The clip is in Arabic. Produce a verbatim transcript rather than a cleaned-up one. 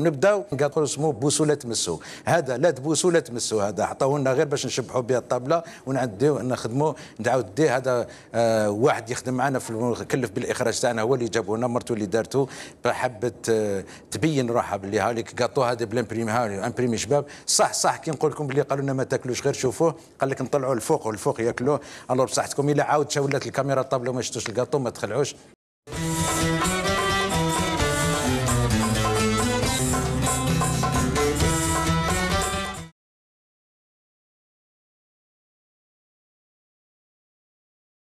نبداو نقول اسمه بوصله تمسو، هذا لا تبوسوا لا تمسوا، هذا عطاوه لنا غير باش نشبحوا به الطابله ونعديو نخدموا نعاود ديه. هذا آه واحد يخدم معنا في المكلف بالاخراج تاعنا، هو اللي جابوا لنا، مرته اللي دارته حبت آه تبين روحها باللي هاليك كاطو هذا بالامبريمي هاي امبريمي شباب. صح صح كي نقول لكم باللي قالوا لنا ما تاكلوش غير شوفوه، قال لك نطلعوا الفوق والفوق ياكلوه. الله بصحتكم، الا عاود ولات الكاميرا الطابله وما شفتوش الكاطو ما تخلعوش.